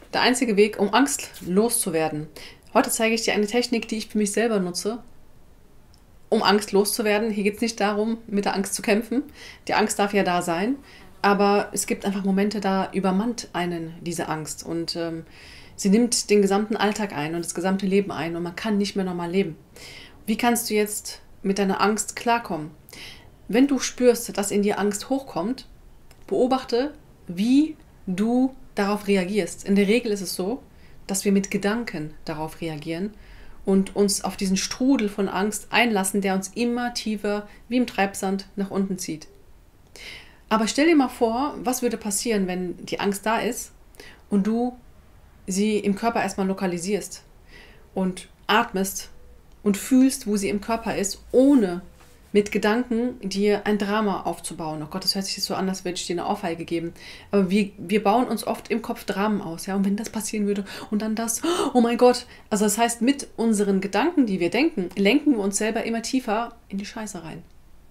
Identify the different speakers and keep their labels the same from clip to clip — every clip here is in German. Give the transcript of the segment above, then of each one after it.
Speaker 1: Der einzige Weg, um Angst loszuwerden. Heute zeige ich dir eine Technik, die ich für mich selber nutze, um Angst loszuwerden. Hier geht es nicht darum, mit der Angst zu kämpfen. Die Angst darf ja da sein, aber es gibt einfach Momente, da übermannt einen diese Angst und sie nimmt den gesamten Alltag ein und das gesamte Leben ein und man kann nicht mehr normal leben. Wie kannst du jetzt mit deiner Angst klarkommen? Wenn du spürst, dass in dir Angst hochkommt, beobachte, wie du darauf reagierst. In der Regel ist es so, dass wir mit Gedanken darauf reagieren und uns auf diesen Strudel von Angst einlassen, der uns immer tiefer wie im Treibsand nach unten zieht. Aber stell dir mal vor, was würde passieren, wenn die Angst da ist und du sie im Körper erstmal lokalisierst und atmest und fühlst, wo sie im Körper ist, ohne mit Gedanken dir ein Drama aufzubauen. Oh Gott, das hört sich so an, als würde ich dir eine Ohrfeige geben. Aber wir bauen uns oft im Kopf Dramen aus. Ja? Und wenn das passieren würde und dann das, oh mein Gott. Also das heißt, mit unseren Gedanken, die wir denken, lenken wir uns selber immer tiefer in die Scheiße rein.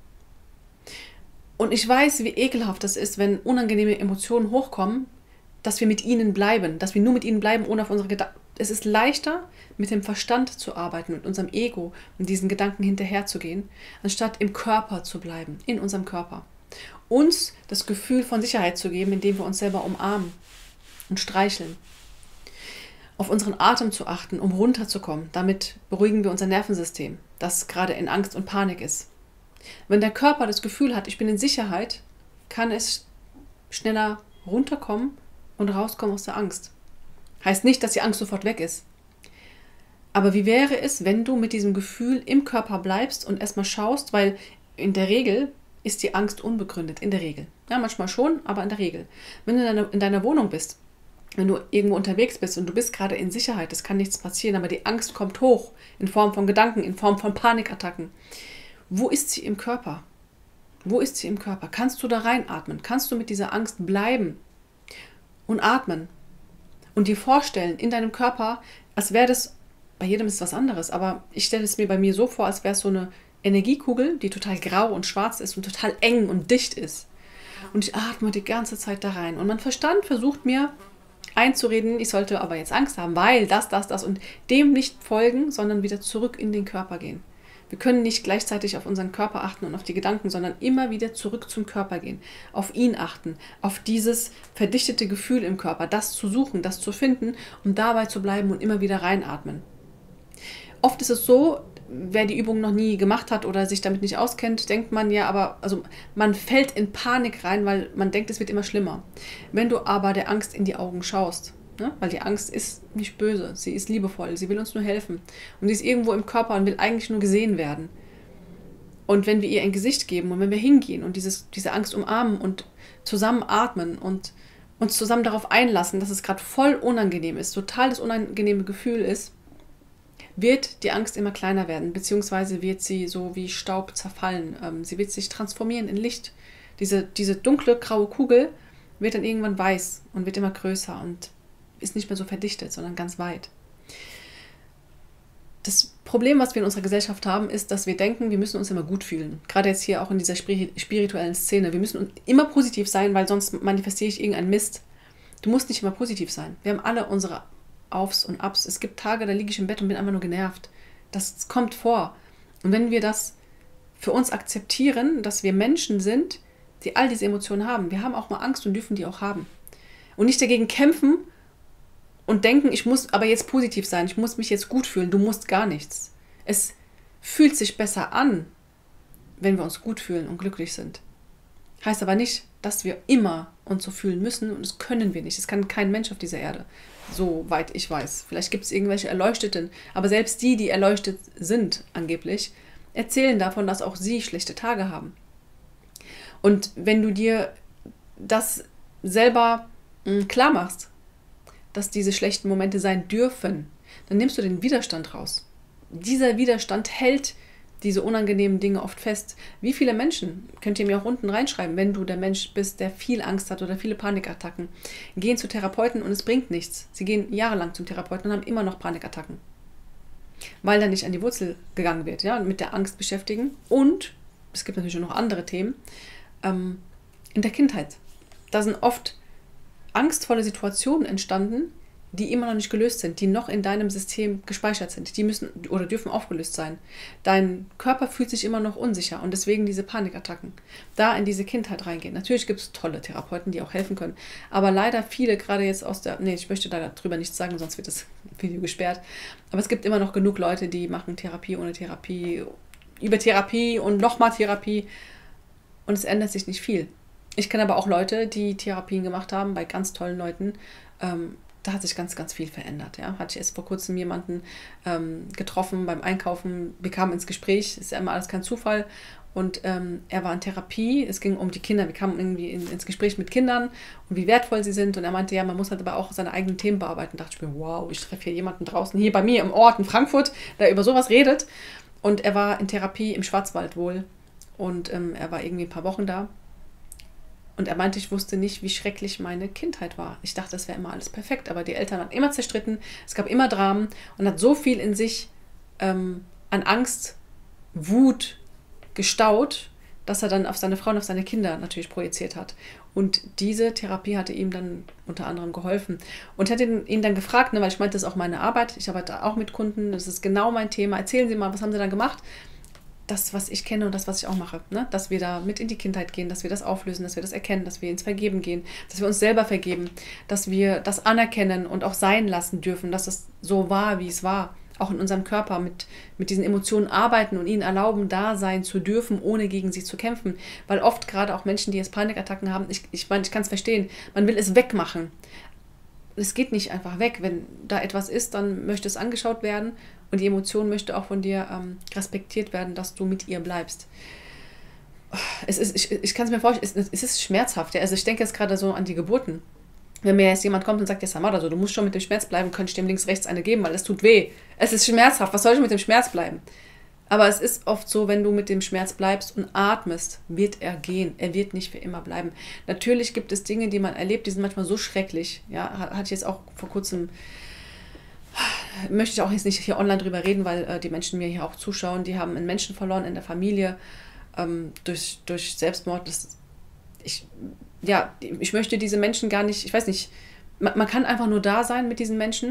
Speaker 1: Und ich weiß, wie ekelhaft das ist, wenn unangenehme Emotionen hochkommen, dass wir mit ihnen bleiben, dass wir nur mit ihnen bleiben, ohne auf unsere Gedanken. Es ist leichter, mit dem Verstand zu arbeiten, mit unserem Ego und diesen Gedanken hinterherzugehen, anstatt im Körper zu bleiben, in unserem Körper. Uns das Gefühl von Sicherheit zu geben, indem wir uns selber umarmen und streicheln. Auf unseren Atem zu achten, um runterzukommen. Damit beruhigen wir unser Nervensystem, das gerade in Angst und Panik ist. Wenn der Körper das Gefühl hat, ich bin in Sicherheit, kann es schneller runterkommen und rauskommen aus der Angst. Heißt nicht, dass die Angst sofort weg ist. Aber wie wäre es, wenn du mit diesem Gefühl im Körper bleibst und erstmal schaust, weil in der Regel ist die Angst unbegründet, in der Regel. Ja, manchmal schon, aber in der Regel. Wenn du in deiner Wohnung bist, wenn du irgendwo unterwegs bist und du bist gerade in Sicherheit, es kann nichts passieren, aber die Angst kommt hoch in Form von Gedanken, in Form von Panikattacken. Wo ist sie im Körper? Wo ist sie im Körper? Kannst du da reinatmen? Kannst du mit dieser Angst bleiben und atmen? Und dir vorstellen in deinem Körper, als wäre das, bei jedem ist was anderes, aber ich stelle es mir bei mir so vor, als wäre es so eine Energiekugel, die total grau und schwarz ist und total eng und dicht ist. Und ich atme die ganze Zeit da rein. Und mein Verstand versucht mir einzureden, ich sollte aber jetzt Angst haben, weil das und dem nicht folgen, sondern wieder zurück in den Körper gehen. Wir können nicht gleichzeitig auf unseren Körper achten und auf die Gedanken, sondern immer wieder zurück zum Körper gehen, auf ihn achten, auf dieses verdichtete Gefühl im Körper, das zu suchen, das zu finden und dabei zu bleiben und immer wieder reinatmen. Oft ist es so, wer die Übung noch nie gemacht hat oder sich damit nicht auskennt, denkt man ja, aber also man fällt in Panik rein, weil man denkt, es wird immer schlimmer. Wenn du aber der Angst in die Augen schaust, ne? Weil die Angst ist nicht böse, sie ist liebevoll, sie will uns nur helfen. Und sie ist irgendwo im Körper und will eigentlich nur gesehen werden. Und wenn wir ihr ein Gesicht geben und wenn wir hingehen und diese Angst umarmen und zusammen atmen und uns zusammen darauf einlassen, dass es gerade voll unangenehm ist, total das unangenehme Gefühl ist, wird die Angst immer kleiner werden, beziehungsweise wird sie so wie Staub zerfallen. Sie wird sich transformieren in Licht. Diese dunkle, graue Kugel wird dann irgendwann weiß und wird immer größer und ist nicht mehr so verdichtet, sondern ganz weit. Das Problem, was wir in unserer Gesellschaft haben, ist, dass wir denken, wir müssen uns immer gut fühlen. Gerade jetzt hier auch in dieser spirituellen Szene. Wir müssen immer positiv sein, weil sonst manifestiere ich irgendeinen Mist. Du musst nicht immer positiv sein. Wir haben alle unsere Aufs und Abs. Es gibt Tage, da liege ich im Bett und bin einfach nur genervt. Das kommt vor. Und wenn wir das für uns akzeptieren, dass wir Menschen sind, die all diese Emotionen haben, wir haben auch mal Angst und dürfen die auch haben. Und nicht dagegen kämpfen und denken, ich muss aber jetzt positiv sein, ich muss mich jetzt gut fühlen. Du musst gar nichts. Es fühlt sich besser an, wenn wir uns gut fühlen und glücklich sind. Heißt aber nicht, dass wir immer uns so fühlen müssen und das können wir nicht. Das kann kein Mensch auf dieser Erde, soweit ich weiß. Vielleicht gibt es irgendwelche Erleuchteten, aber selbst die, die erleuchtet sind angeblich, erzählen davon, dass auch sie schlechte Tage haben. Und wenn du dir das selber klar machst, dass diese schlechten Momente sein dürfen, dann nimmst du den Widerstand raus. Dieser Widerstand hält diese unangenehmen Dinge oft fest. Wie viele Menschen, könnt ihr mir auch unten reinschreiben, wenn du der Mensch bist, der viel Angst hat oder viele Panikattacken, gehen zu Therapeuten und es bringt nichts. Sie gehen jahrelang zum Therapeuten und haben immer noch Panikattacken. Weil da nicht an die Wurzel gegangen wird, ja, mit der Angst beschäftigen. Und, es gibt natürlich noch andere Themen, in der Kindheit. Da sind oft angstvolle Situationen entstanden, die immer noch nicht gelöst sind, die noch in deinem System gespeichert sind. Die müssen oder dürfen aufgelöst sein. Dein Körper fühlt sich immer noch unsicher und deswegen diese Panikattacken. Da in diese Kindheit reingehen. Natürlich gibt es tolle Therapeuten, die auch helfen können. Aber leider viele, gerade jetzt aus der... Nee, ich möchte darüber nichts sagen, sonst wird das Video gesperrt. Aber es gibt immer noch genug Leute, die machen Therapie ohne Therapie, über Therapie und nochmal Therapie. Und es ändert sich nicht viel. Ich kenne aber auch Leute, die Therapien gemacht haben, bei ganz tollen Leuten. Da hat sich ganz, ganz viel verändert. Ja. Hatte ich erst vor kurzem jemanden getroffen beim Einkaufen, wir kamen ins Gespräch, ist ja immer alles kein Zufall. Und er war in Therapie, es ging um die Kinder, wir kamen irgendwie ins Gespräch mit Kindern und wie wertvoll sie sind. Und er meinte, ja, man muss halt aber auch seine eigenen Themen bearbeiten. Da dachte ich mir, wow, ich treffe hier jemanden draußen, hier bei mir im Ort in Frankfurt, der über sowas redet. Und er war in Therapie im Schwarzwald wohl. Und er war irgendwie ein paar Wochen da. Und er meinte, ich wusste nicht, wie schrecklich meine Kindheit war. Ich dachte, das wäre immer alles perfekt. Aber die Eltern waren immer zerstritten. Es gab immer Dramen. Und hat so viel in sich an Angst, Wut gestaut, dass er dann auf seine Frau und auf seine Kinder natürlich projiziert hat. Und diese Therapie hatte ihm dann unter anderem geholfen. Und ich hatte ihn dann gefragt, ne, weil ich meinte, das ist auch meine Arbeit. Ich arbeite auch mit Kunden. Das ist genau mein Thema. Erzählen Sie mal, was haben Sie dann gemacht? Das, was ich kenne und das, was ich auch mache. Ne? Dass wir da mit in die Kindheit gehen, dass wir das auflösen, dass wir das erkennen, dass wir ins Vergeben gehen, dass wir uns selber vergeben, dass wir das anerkennen und auch sein lassen dürfen, dass es so war, wie es war. Auch in unserem Körper mit diesen Emotionen arbeiten und ihnen erlauben, da sein zu dürfen, ohne gegen sie zu kämpfen. Weil oft gerade auch Menschen, die jetzt Panikattacken haben, ich meine, ich kann es verstehen, man will es wegmachen. Es geht nicht einfach weg. Wenn da etwas ist, dann möchte es angeschaut werden und die Emotion möchte auch von dir respektiert werden, dass du mit ihr bleibst. Ich kann es mir vorstellen, es ist schmerzhaft. Ja? Also ich denke jetzt gerade so an die Geburten. Wenn mir jetzt jemand kommt und sagt, ja Samara, also, du musst schon mit dem Schmerz bleiben, könnte ich dem links, rechts eine geben, weil es tut weh. Es ist schmerzhaft, was soll ich mit dem Schmerz bleiben? Aber es ist oft so, wenn du mit dem Schmerz bleibst und atmest, wird er gehen. Er wird nicht für immer bleiben. Natürlich gibt es Dinge, die man erlebt, die sind manchmal so schrecklich. Ja, hatte ich jetzt auch vor kurzem, möchte ich auch jetzt nicht hier online drüber reden, weil die Menschen mir hier auch zuschauen, die haben einen Menschen verloren in der Familie durch Selbstmord. Ich möchte diese Menschen gar nicht, ich weiß nicht, man kann einfach nur da sein mit diesen Menschen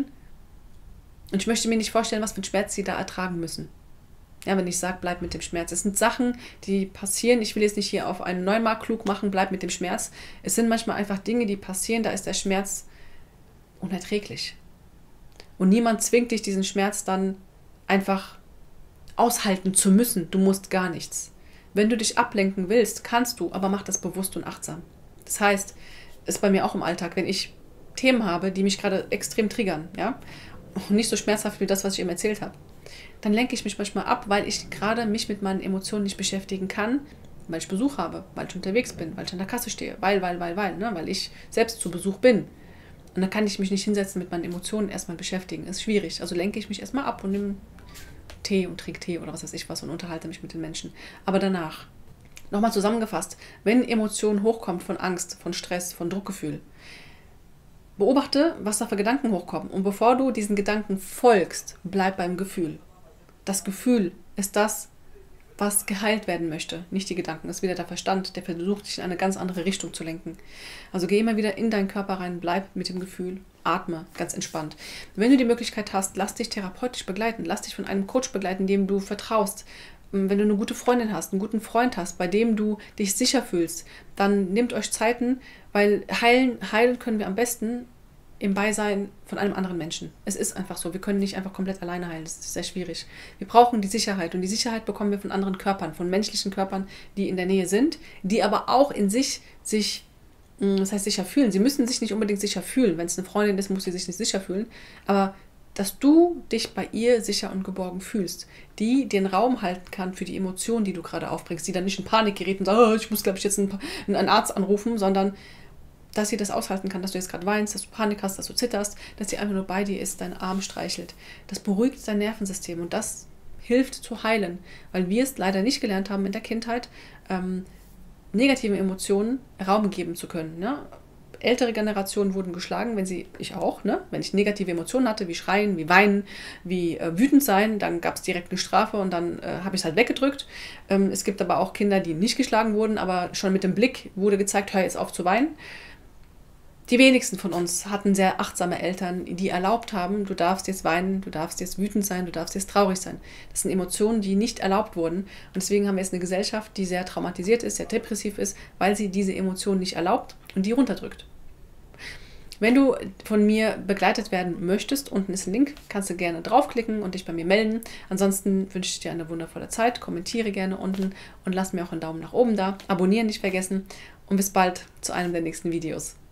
Speaker 1: und ich möchte mir nicht vorstellen, was für einen Schmerz sie da ertragen müssen. Ja, wenn ich sage, bleib mit dem Schmerz. Es sind Sachen, die passieren. Ich will jetzt nicht hier auf einen Neumarkt klug machen, bleib mit dem Schmerz. Es sind manchmal einfach Dinge, die passieren, da ist der Schmerz unerträglich. Und niemand zwingt dich, diesen Schmerz dann einfach aushalten zu müssen. Du musst gar nichts. Wenn du dich ablenken willst, kannst du, aber mach das bewusst und achtsam. Das heißt, ist bei mir auch im Alltag, wenn ich Themen habe, die mich gerade extrem triggern, ja, und nicht so schmerzhaft wie das, was ich eben erzählt habe, dann lenke ich mich manchmal ab, weil ich gerade mich mit meinen Emotionen nicht beschäftigen kann, weil ich Besuch habe, weil ich unterwegs bin, weil ich an der Kasse stehe, weil ich selbst zu Besuch bin. Und dann kann ich mich nicht hinsetzen mit meinen Emotionen erstmal beschäftigen. Das ist schwierig. Also lenke ich mich erstmal ab und nehme Tee und trinke Tee oder was weiß ich was und unterhalte mich mit den Menschen. Aber danach, nochmal zusammengefasst, wenn Emotionen hochkommen von Angst, von Stress, von Druckgefühl, beobachte, was da für Gedanken hochkommen. Und bevor du diesen Gedanken folgst, bleib beim Gefühl. Das Gefühl ist das, was geheilt werden möchte, nicht die Gedanken. Das ist wieder der Verstand, der versucht, dich in eine ganz andere Richtung zu lenken. Also geh immer wieder in deinen Körper rein, bleib mit dem Gefühl, atme, ganz entspannt. Wenn du die Möglichkeit hast, lass dich therapeutisch begleiten, lass dich von einem Coach begleiten, dem du vertraust. Wenn du eine gute Freundin hast, einen guten Freund hast, bei dem du dich sicher fühlst, dann nehmt euch Zeiten, weil heilen können wir am besten im Beisein von einem anderen Menschen. Es ist einfach so. Wir können nicht einfach komplett alleine heilen. Das ist sehr schwierig. Wir brauchen die Sicherheit. Und die Sicherheit bekommen wir von anderen Körpern, von menschlichen Körpern, die in der Nähe sind, die aber auch in sich das heißt sicher fühlen. Sie müssen sich nicht unbedingt sicher fühlen. Wenn es eine Freundin ist, muss sie sich nicht sicher fühlen. Aber dass du dich bei ihr sicher und geborgen fühlst, die den Raum halten kann für die Emotionen, die du gerade aufbringst, die dann nicht in Panik gerät und sagt, oh, ich muss, glaube ich, jetzt einen Arzt anrufen, sondern dass sie das aushalten kann, dass du jetzt gerade weinst, dass du Panik hast, dass du zitterst, dass sie einfach nur bei dir ist, deinen Arm streichelt. Das beruhigt dein Nervensystem und das hilft zu heilen, weil wir es leider nicht gelernt haben in der Kindheit, negativen Emotionen Raum geben zu können. Ne? Ältere Generationen wurden geschlagen, ich auch, ne? Wenn ich negative Emotionen hatte, wie Schreien, wie Weinen, wie wütend sein, dann gab es direkt eine Strafe und dann habe ich es halt weggedrückt. Es gibt aber auch Kinder, die nicht geschlagen wurden, aber schon mit dem Blick wurde gezeigt, hör jetzt auf zu weinen. Die wenigsten von uns hatten sehr achtsame Eltern, die erlaubt haben, du darfst jetzt weinen, du darfst jetzt wütend sein, du darfst jetzt traurig sein. Das sind Emotionen, die nicht erlaubt wurden. Und deswegen haben wir jetzt eine Gesellschaft, die sehr traumatisiert ist, sehr depressiv ist, weil sie diese Emotionen nicht erlaubt und die runterdrückt. Wenn du von mir begleitet werden möchtest, unten ist ein Link, kannst du gerne draufklicken und dich bei mir melden. Ansonsten wünsche ich dir eine wundervolle Zeit, kommentiere gerne unten und lass mir auch einen Daumen nach oben da. Abonnieren nicht vergessen und bis bald zu einem der nächsten Videos.